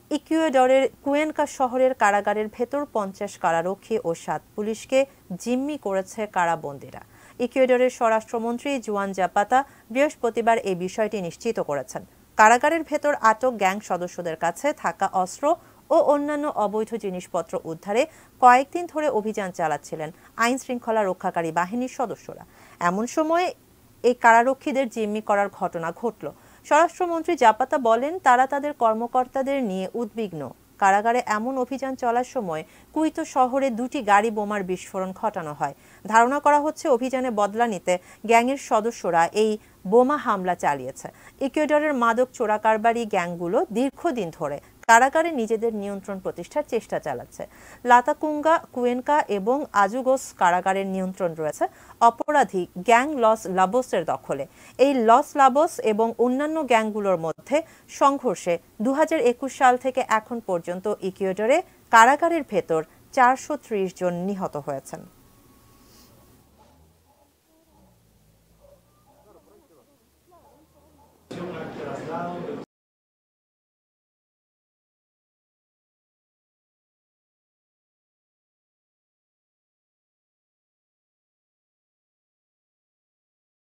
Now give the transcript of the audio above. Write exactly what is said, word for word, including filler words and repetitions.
ইকুয়েডরের কুয়েনকা শহরের কারাগারের ভেতর পঞ্চাশ কারারক্ষী ও সাত পুলিশকে জিম্মি করেছে কারাবন্দীরা। ইকুয়েডরের স্বরাষ্ট্রমন্ত্রী জুয়ান জাপাতা বৃহস্পতিবার এই বিষয়টি নিশ্চিত করেছেন। কারাগারের ভেতর আটক গ্যাং সদস্যদের কাছে থাকা অস্ত্র ও অন্যান্য অবৈধ জিনিসপত্র উদ্ধারে কয়েকদিন ধরে অভিযান চালাচ্ছিলেন আইন শৃঙ্খলা রক্ষাকারী বাহিনীর সদস্যরা। এমন সময়ে এই কারারক্ষীদের জিম্মি করার ঘটনা ঘটল। স্বরাষ্ট্রমন্ত্রী জাপাতা বলেন, তারা তাদের কর্মকর্তাদের নিয়ে উদ্বিগ্ন। কারাগারে এমন অভিযান চলার সময় কুইতো শহরে দুটি গাড়ি বোমার বিস্ফোরণ ঘটানো হয়। ধারণা করা হচ্ছে অভিযানে বদলা নিতে গ্যাংয়ের সদস্যরা এই বোমা হামলা চালিয়েছে। ইকুয়েডরের মাদক চোরাকারবারি গ্যাংগুলো দীর্ঘদিন ধরে কারাগারে নিজেদের নিয়ন্ত্রণ প্রতিষ্ঠার চেষ্টা চালাচ্ছে। লাতাকুঙ্গা, কুয়েনকা এবং আজুগোস কারাগারের নিয়ন্ত্রণ রয়েছে অপরাধী গ্যাং লস লাবোসের দখলে। এই লস লাবোস এবং অন্যান্য গ্যাংগুলোর মধ্যে সংঘর্ষে দু হাজার একুশ সাল থেকে এখন পর্যন্ত ইকুয়েডরে কারাগারের ভেতর চারশো ত্রিশ জন নিহত হয়েছেন।